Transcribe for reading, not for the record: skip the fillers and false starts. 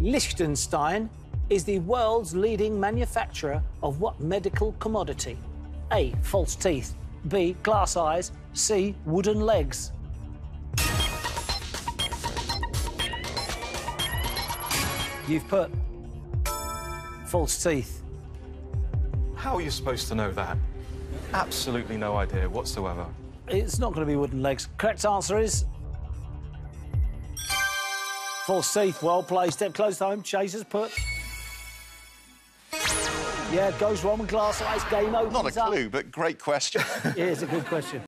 Liechtenstein is the world's leading manufacturer of what medical commodity? A, false teeth. B, glass eyes. C, wooden legs. You've put false teeth. How are you supposed to know that? Absolutely no idea whatsoever. It's not going to be wooden legs. Correct answer is false teeth. Well played. Step close to home. Chaser's put. Yeah, goes wrong with glass eyes. Game opens Not a clue, but great question. It is a good question.